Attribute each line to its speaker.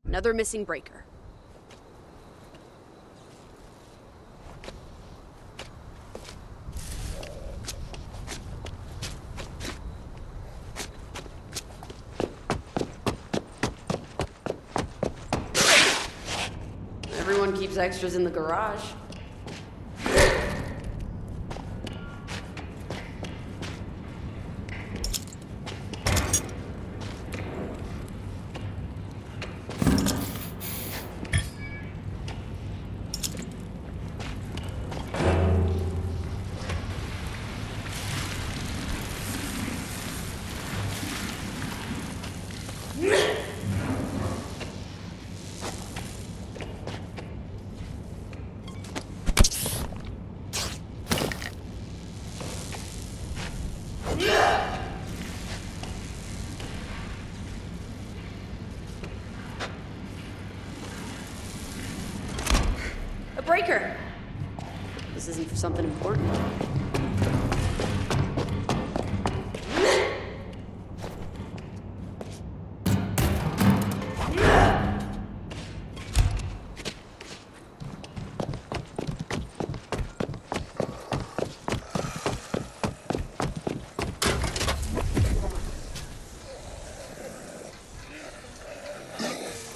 Speaker 1: Another missing breaker. Everyone keeps extras in the garage. A breaker. This isn't for something important.